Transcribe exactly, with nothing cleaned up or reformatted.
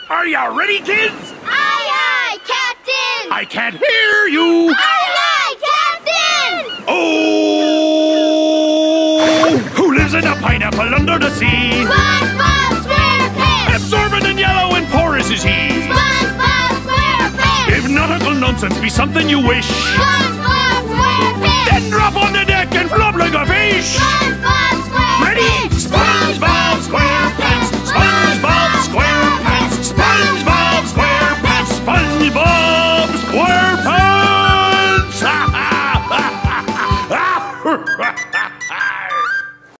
Are you ready, kids? Aye, aye, Captain! I can't hear you! Aye, aye, Captain! Oh! Who lives in a pineapple under the sea? SpongeBob SquarePants! Absorbent and yellow and porous is he. SpongeBob SquarePants! If nautical nonsense be something you wish, SpongeBob SquarePants! then drop on the deck and flop like a fish! SpongeBob SquarePants! Ready?